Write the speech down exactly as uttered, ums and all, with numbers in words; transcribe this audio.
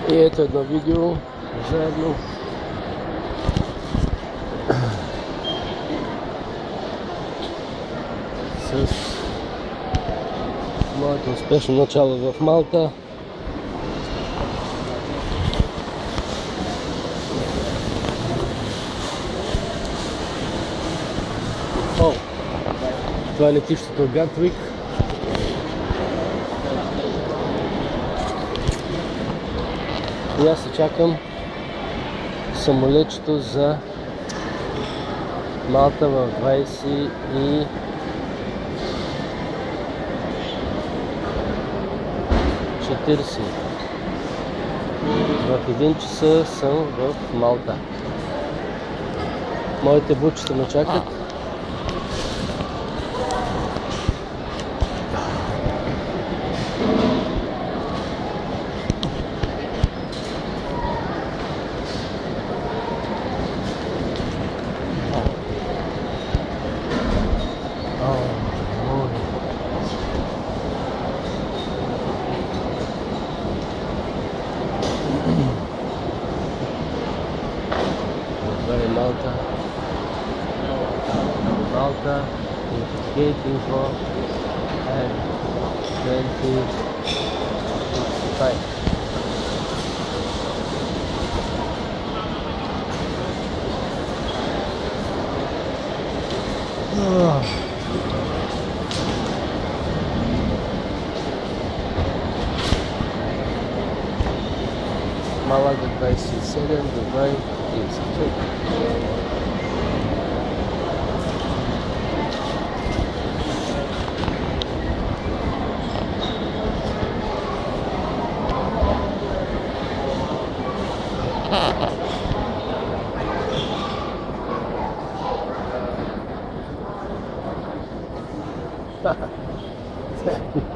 И ето едно видео заедно с моето успешно начало в Малта. О, това е летището Гатвик. И аз се чакам самолетчето за Малта в двайсет и четирийсет. В един часа съм в Малта. Моите бучета ме чакат. Malta, Malta is skating for and twenty sixty-five. Malaga двайсет и седем, Дубай тридцать три. Ha ha.